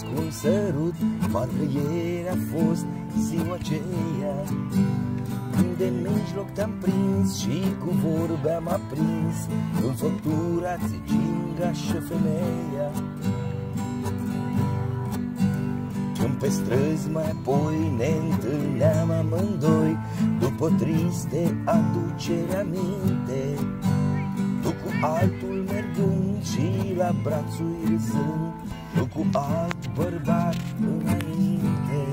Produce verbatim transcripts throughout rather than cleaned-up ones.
cu un sărut, parcă ieri a fost ziua aceea când de mijloc te-am prins și cu vorbe am aprins înfăpturați ginga și femeia. Când pe străzi mai apoi ne întâlneam amândoi, după triste aducere aminte, tu cu altul mergând și la brațul râzând, tu cu alt bărbat înainte.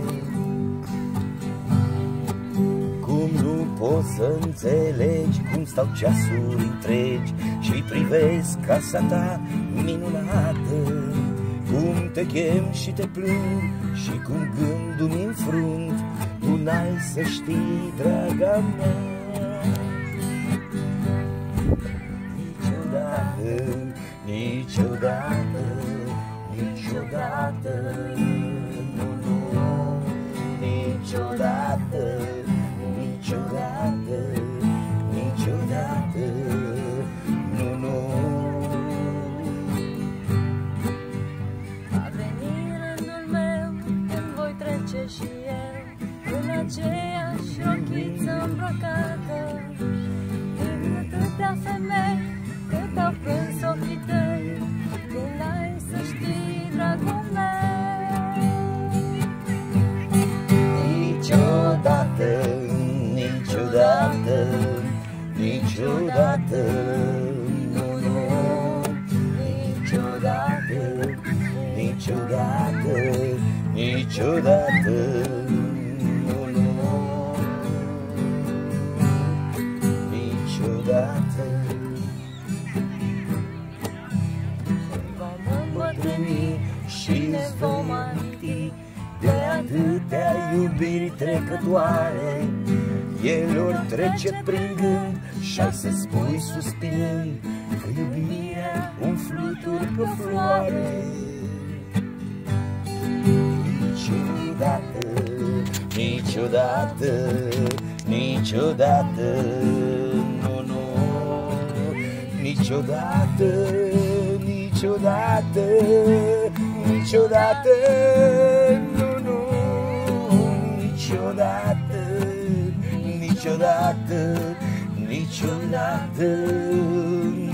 Cum nu poți să înțelegi cum stau ceasuri întregi și privesc casa ta minunată, cum te chem și te plâng și cum gândul-mi înfrunt, tu n-ai să știi, draga mea. Niciodată, niciodată, niciodată, nu, nu, niciodată, niciodată, niciodată, nu, nu. A venit rândul meu când voi trece și eu în aceeași rochiță îmbrăcată, din atâtea femei cât au plâns ochii tăi, tu n-ai să știi, dragul meu. Niciodată, niciodată, niciodată, nu, nu, niciodată, niciodată, niciodată, nu, nu, niciodată. Vom îmbătrâni Și ne vom aminti de atâtea iubiri trecătoare, ele ori trece prin gând și-ai să spui suspinând că iubirea un flutur pe floare. Niciodată, niciodată, niciodată, nu, nu, niciodată, niciodată, niciodată, nu, nu, niciodată, niciodată, niciodată,